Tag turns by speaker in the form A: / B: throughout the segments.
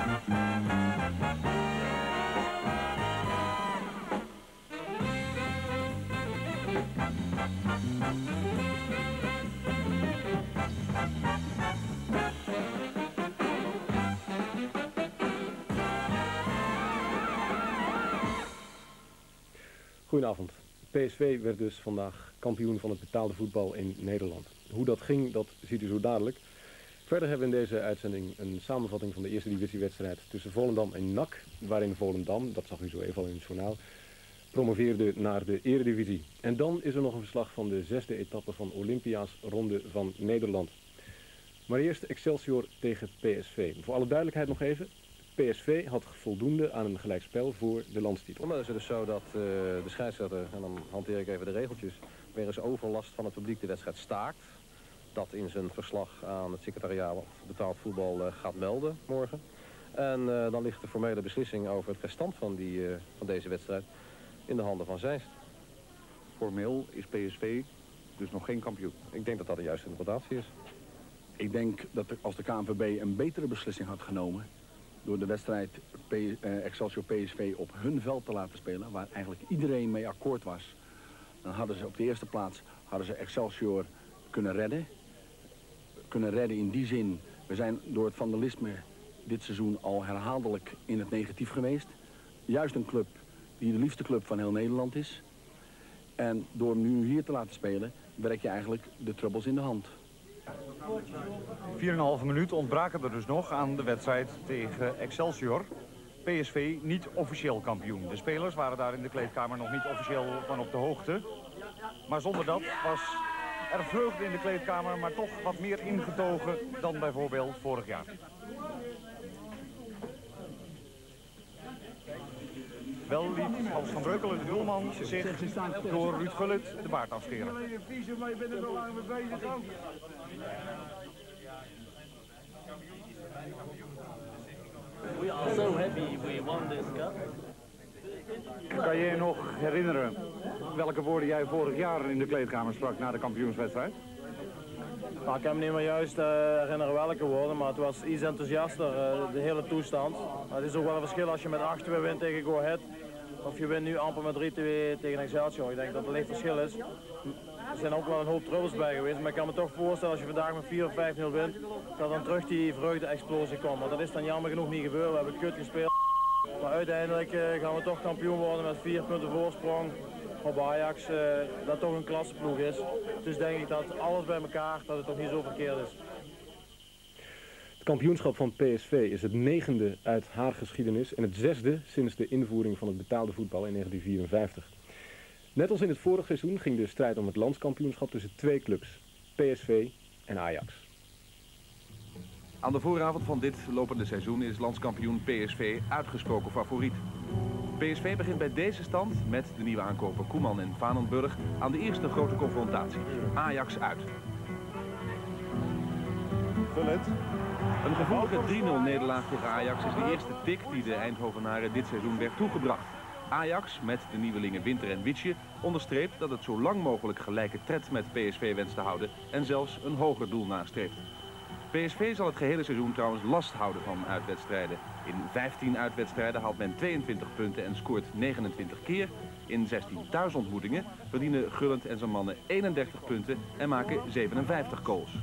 A: Goedenavond. PSV werd dus vandaag kampioen van het betaalde voetbal in Nederland. Hoe dat ging, dat ziet u zo dadelijk. Verder hebben we in deze uitzending een samenvatting van de eerste divisiewedstrijd tussen Volendam en NAC, waarin Volendam, dat zag u zo even al in het journaal, promoveerde naar de Eredivisie. En dan is er nog een verslag van de 6e etappe van Olympia's Ronde van Nederland. Maar eerst Excelsior tegen PSV. Voor alle duidelijkheid nog even. PSV had voldoende aan een gelijkspel voor de landstitel.
B: Maar het is dus zo dat de scheidsrechter, en dan hanteer ik even de regeltjes, wegens overlast van het publiek de wedstrijd staakt. Dat in zijn verslag aan het secretariaat betaald voetbal gaat melden morgen. En dan ligt de formele beslissing over het restant van deze wedstrijd in de handen van Zeist.
C: Formeel is PSV dus nog geen kampioen.
B: Ik denk dat dat de juiste interpretatie is.
C: Ik denk dat als de KNVB een betere beslissing had genomen door de wedstrijd Excelsior PSV op hun veld te laten spelen, waar eigenlijk iedereen mee akkoord was, dan hadden ze op de eerste plaats Excelsior kunnen redden. Kunnen redden in die zin, we zijn door het vandalisme dit seizoen al herhaaldelijk in het negatief geweest. Juist een club die de liefste club van heel Nederland is. En door nu hier te laten spelen, werk je eigenlijk de trubbels in de hand.
D: 4,5 minuut ontbraken er dus nog aan de wedstrijd tegen Excelsior. PSV niet officieel kampioen. De spelers waren daar in de kleedkamer nog niet officieel van op de hoogte. Maar zonder dat was er vreugde in de kleedkamer, maar toch wat meer ingetogen dan bijvoorbeeld vorig jaar. Wel liet Hans van Breukelen, de doelman, zich door Ruud Gullit de baard afscheren.
E: We are so happy we won this cup.
D: Kan je je nog herinneren welke woorden jij vorig jaar in de kleedkamer sprak na de kampioenswedstrijd?
E: Nou, ik kan me niet meer juist herinneren welke woorden, maar het was iets enthousiaster, de hele toestand. Maar het is ook wel een verschil als je met 8-2 wint tegen Go Ahead, of je wint nu amper met 3-2 tegen Excelsior. Ik denk dat er licht verschil is. Er zijn ook wel een hoop troubles bij geweest, maar ik kan me toch voorstellen als je vandaag met 4 of 5-0 wint, dat dan terug die vreugde-explosie komt. Maar dat is dan jammer genoeg niet gebeurd, we hebben kut gespeeld. Maar uiteindelijk gaan we toch kampioen worden met 4 punten voorsprong op Ajax, dat toch een klasseploeg is. Dus denk ik dat alles bij elkaar, dat het toch niet zo verkeerd is.
A: Het kampioenschap van PSV is het 9e uit haar geschiedenis en het 6e sinds de invoering van het betaalde voetbal in 1954. Net als in het vorige seizoen ging de strijd om het landskampioenschap tussen 2 clubs, PSV en Ajax.
F: Aan de vooravond van dit lopende seizoen is landskampioen PSV uitgesproken favoriet. PSV begint bij deze stand met de nieuwe aankoper Koeman en Vanenburg aan de eerste grote confrontatie. Ajax uit.
D: Gullit.
F: Een gevoelige 3-0 nederlaag tegen Ajax is de eerste tik die de Eindhovenaren dit seizoen werd toegebracht. Ajax, met de nieuwelingen Winter en Witsje, onderstreept dat het zo lang mogelijk gelijke tred met PSV wenst te houden en zelfs een hoger doel nastreeft. PSV zal het gehele seizoen trouwens last houden van uitwedstrijden. In 15 uitwedstrijden haalt men 22 punten en scoort 29 keer. In 16 thuisontmoetingen verdienen Gullit en zijn mannen 31 punten en maken 57 goals.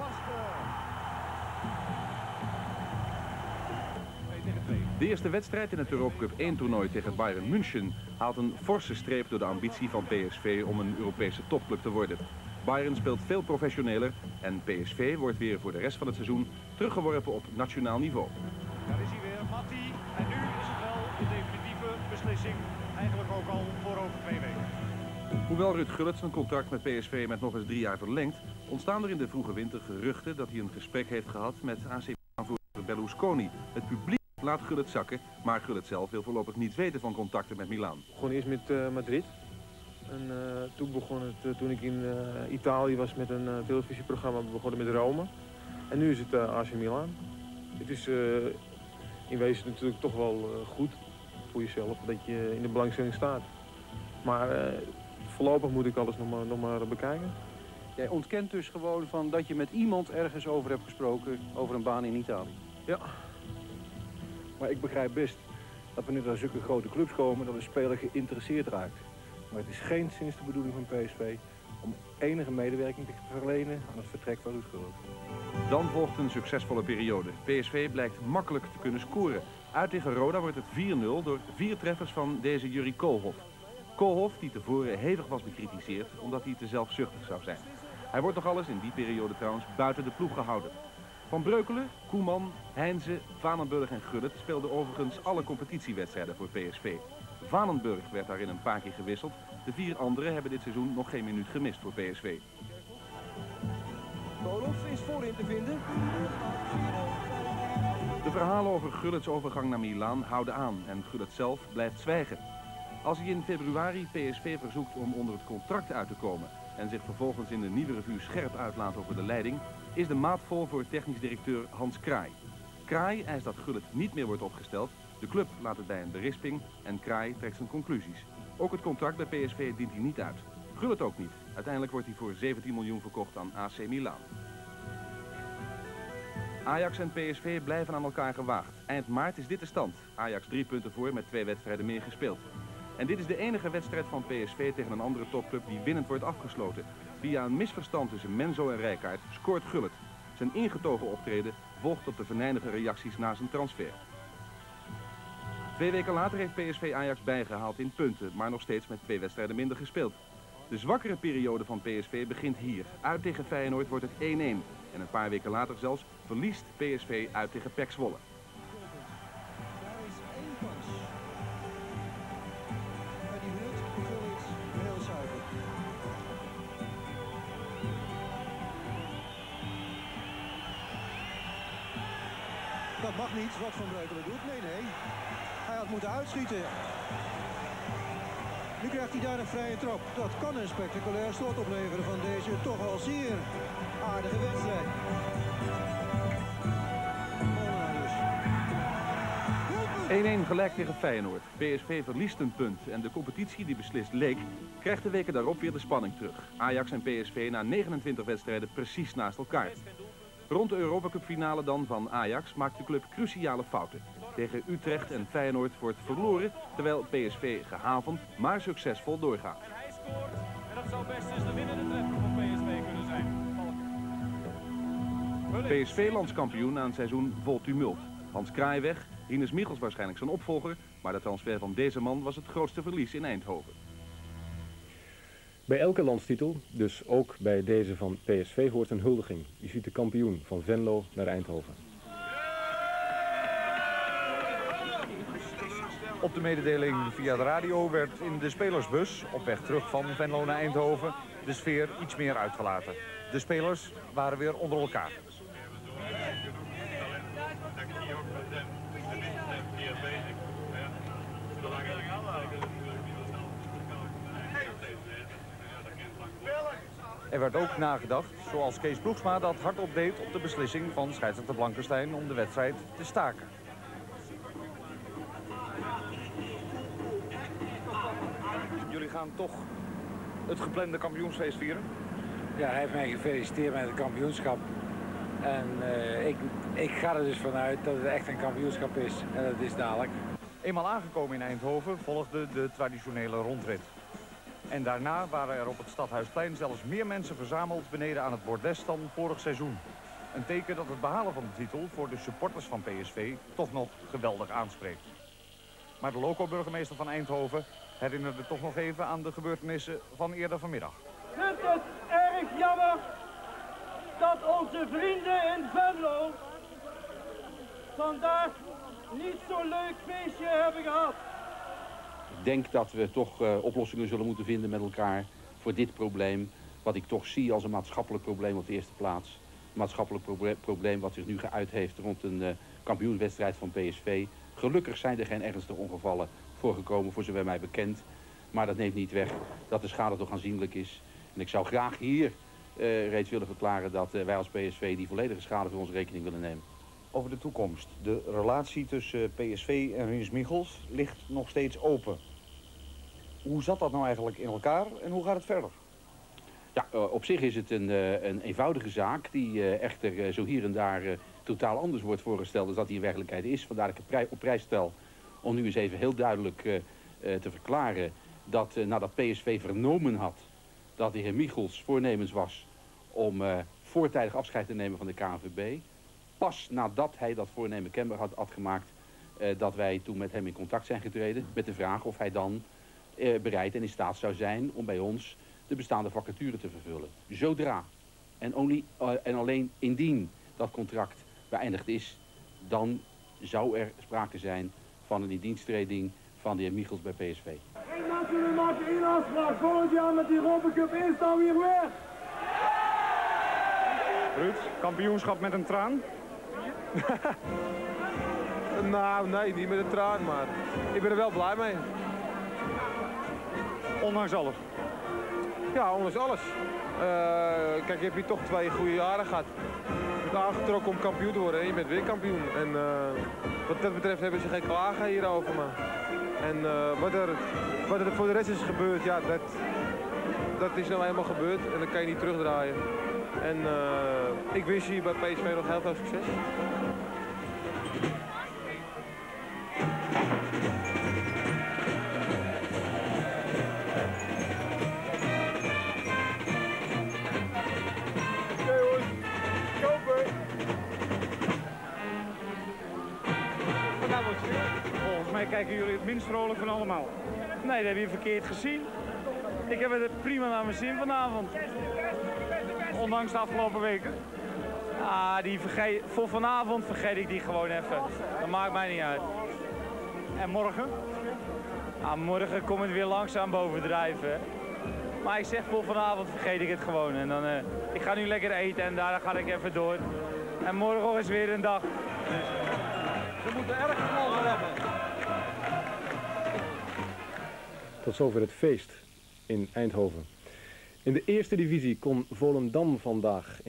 F: De eerste wedstrijd in het Europacup 1 toernooi tegen Bayern München haalt een forse streep door de ambitie van PSV om een Europese topclub te worden. Bayern speelt veel professioneler en PSV wordt weer voor de rest van het seizoen teruggeworpen op nationaal niveau.
D: Daar is hij weer, Matti. En nu is het wel de definitieve beslissing, eigenlijk ook al voor over 2 weken.
F: Hoewel Ruud Gullit zijn contract met PSV met nog eens 3 jaar verlengt, ontstaan er in de vroege winter geruchten dat hij een gesprek heeft gehad met AC-aanvoerder Berlusconi. Het publiek laat Gullit zakken, maar Gullit zelf wil voorlopig niets weten van contacten met Milaan.
G: Gewoon eerst met Madrid. En toen begon het, toen ik in Italië was met een televisieprogramma, begonnen met Rome. En nu is het AC Milan. Het is in wezen natuurlijk toch wel goed voor jezelf dat je in de belangstelling staat. Maar voorlopig moet ik alles nog maar bekijken.
H: Jij ontkent dus gewoon van dat je met iemand ergens over hebt gesproken over een baan in Italië?
G: Ja.
H: Maar ik begrijp best dat wanneer er zulke grote clubs komen, dat de speler geïnteresseerd raakt. Maar het is geen sinds de bedoeling van PSV om enige medewerking te verlenen aan het vertrek van Ruud Gullit.
F: Dan volgt een succesvolle periode. PSV blijkt makkelijk te kunnen scoren. Uit tegen Roda wordt het 4-0 door 4 treffers van deze Jurrie Koolhof. Koolhof, die tevoren hevig was bekritiseerd omdat hij te zelfzuchtig zou zijn. Hij wordt nog alles in die periode trouwens buiten de ploeg gehouden. Van Breukelen, Koeman, Heinze, Vanenburg en Gullit speelden overigens alle competitiewedstrijden voor PSV. Vanenburg werd daarin een paar keer gewisseld. De 4 anderen hebben dit seizoen nog geen minuut gemist voor PSV.
I: Koolhof is voorin te vinden.
F: De verhalen over Gullits overgang naar Milaan houden aan en Gullit zelf blijft zwijgen. Als hij in februari PSV verzoekt om onder het contract uit te komen en zich vervolgens in de nieuwe revue scherp uitlaat over de leiding, is de maat vol voor technisch directeur Hans Kraai. Kraai eist dat Gullit niet meer wordt opgesteld, de club laat het bij een berisping en Kraai trekt zijn conclusies. Ook het contract bij PSV dient hij niet uit. Gullit ook niet. Uiteindelijk wordt hij voor 17 miljoen verkocht aan AC Milan. Ajax en PSV blijven aan elkaar gewaagd. Eind maart is dit de stand. Ajax 3 punten voor met 2 wedstrijden meer gespeeld. En dit is de enige wedstrijd van PSV tegen een andere topclub die winnend wordt afgesloten. Via een misverstand tussen Menzo en Rijkaard scoort Gullit. Zijn ingetogen optreden volgt op de venijnige reacties na zijn transfer. 2 weken later heeft PSV Ajax bijgehaald in punten, maar nog steeds met 2 wedstrijden minder gespeeld. De zwakkere periode van PSV begint hier. Uit tegen Feyenoord wordt het 1-1. En een paar weken later zelfs verliest PSV uit tegen PEC Zwolle.
I: Daar is 1 kans. Maar die hut Gullit heel zuiver. Dat mag niet wat Van Breukelen doet. Nee. Hij had moeten uitschieten. Nu krijgt hij daar een vrije trap. Dat kan een spectaculair slot opleveren van deze toch al zeer aardige wedstrijd.
F: Ondanks. 1-1 gelijk tegen Feyenoord. PSV verliest een punt en de competitie die beslist leek, krijgt de weken daarop weer de spanning terug. Ajax en PSV na 29 wedstrijden precies naast elkaar. Rond de Europacupfinale dan van Ajax maakt de club cruciale fouten. Tegen Utrecht en Feyenoord wordt verloren, terwijl PSV gehavend, maar succesvol doorgaat.
J: En hij scoort. En dat zou best eens de winnende treffer van PSV kunnen zijn.
F: PSV landskampioen na een seizoen vol tumult. Hans Kraai weg, Rinus Michels waarschijnlijk zijn opvolger, maar de transfer van deze man was het grootste verlies in Eindhoven.
A: Bij elke landstitel, dus ook bij deze van PSV, hoort een huldiging. Je ziet de kampioen van Venlo naar Eindhoven.
D: Op de mededeling via de radio werd in de spelersbus op weg terug van Venlo naar Eindhoven de sfeer iets meer uitgelaten. De spelers waren weer onder elkaar. Er werd ook nagedacht, zoals Kees Ploegsma dat hardop deed op de beslissing van scheidsrechter Blankenstein om de wedstrijd te staken. Jullie gaan toch het geplande kampioensfeest vieren?
K: Ja, hij heeft mij gefeliciteerd met het kampioenschap. En ik ga er dus vanuit dat het echt een kampioenschap is. En dat is dadelijk.
D: Eenmaal aangekomen in Eindhoven volgde de traditionele rondrit. En daarna waren er op het Stadhuisplein zelfs meer mensen verzameld beneden aan het bordes dan vorig seizoen. Een teken dat het behalen van de titel voor de supporters van PSV toch nog geweldig aanspreekt. Maar de loco-burgemeester van Eindhoven herinnerde toch nog even aan de gebeurtenissen van eerder vanmiddag.
L: Ik vind het erg jammer dat onze vrienden in Venlo vandaag niet zo'n leuk feestje hebben gehad.
M: Ik denk dat we toch oplossingen zullen moeten vinden met elkaar voor dit probleem. Wat ik toch zie als een maatschappelijk probleem op de eerste plaats. Een maatschappelijk probleem wat zich nu geuit heeft rond een kampioenswedstrijd van PSV. Gelukkig zijn er geen ernstige ongevallen voorgekomen, voor zover mij bekend. Maar dat neemt niet weg dat de schade toch aanzienlijk is. En ik zou graag hier reeds willen verklaren dat wij als PSV die volledige schade voor onze rekening willen nemen.
D: Over de toekomst. De relatie tussen PSV en Rinus Michels ligt nog steeds open. Hoe zat dat nou eigenlijk in elkaar en hoe gaat het verder?
M: Ja, op zich is het een eenvoudige zaak die echter zo hier en daar totaal anders wordt voorgesteld dan dat die in werkelijkheid is. Vandaar dat ik het op prijs stel om nu eens even heel duidelijk te verklaren dat nadat PSV vernomen had dat de heer Michels voornemens was om voortijdig afscheid te nemen van de KNVB, pas nadat hij dat voornemen kenbaar had gemaakt, dat wij toen met hem in contact zijn getreden met de vraag of hij dan bereid en in staat zou zijn om bij ons de bestaande vacature te vervullen. Zodra en alleen indien dat contract beëindigd is, dan zou er sprake zijn van een indiensttreding van de heer Michels bij PSV.
L: En natuurlijk maakt één afspraak. Volgend jaar met die Europa Cup is dan weer weg.
D: Ruud, kampioenschap met een traan?
G: Nou, nee, niet met een traan, maar ik ben er wel blij mee.
D: Ondanks alles?
G: Ja, ondanks alles. Kijk, je hebt hier toch 2 goede jaren gehad. Je bent aangetrokken om kampioen te worden en je bent weer kampioen. En wat dat betreft hebben ze geen klagen hierover. En wat er voor de rest is gebeurd, ja, dat is nou eenmaal gebeurd en dat kan je niet terugdraaien. En ik wens je bij PSV nog heel veel succes.
D: Volgens mij kijken jullie het minst vrolijk van allemaal.
N: Nee, dat heb je verkeerd gezien. Ik heb het prima naar mijn zin vanavond.
D: Ondanks de afgelopen weken?
N: Ah, voor vanavond vergeet ik die gewoon even. Dat maakt mij niet uit.
D: En morgen?
N: Ah, morgen kom ik weer langzaam bovendrijven. Hè. Maar ik zeg, voor vanavond vergeet ik het gewoon. En dan, ik ga nu lekker eten en daar ga ik even door. En morgen is weer een dag.
L: Ze moeten erg geloven hebben.
A: Tot zover het feest in Eindhoven. In de eerste divisie kon Volendam vandaag